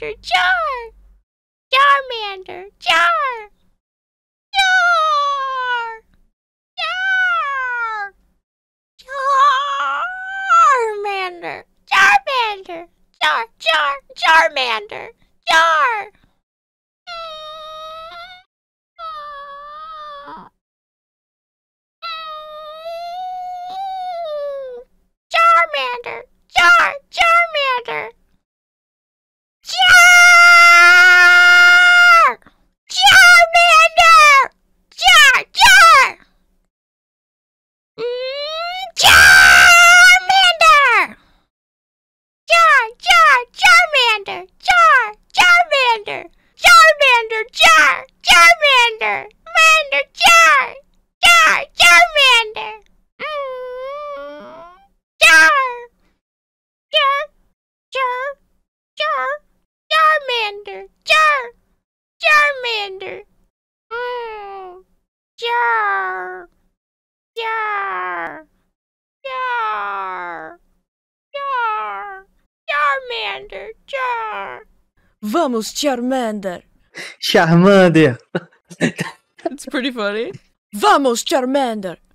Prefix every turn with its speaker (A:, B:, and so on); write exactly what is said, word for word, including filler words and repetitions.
A: Charmander, char! Charmander, char! Char! Char! Charmander, Charmander, char, char, Charmander, char! Charmander, char, Charmander, char! Charmander, char, char! Mm, Charmander, char, char, Charmander, char, Charmander, Charmander, char, Charmander, Mander, char, char, Charmander. Char! Char! Char! Char! Charmander! Char! Charmander! Mm. Char! Char! Char! Char! Charmander! Char!
B: Vamos, Charmander!
C: Charmander!
D: It's pretty funny.
B: Vamos, Charmander!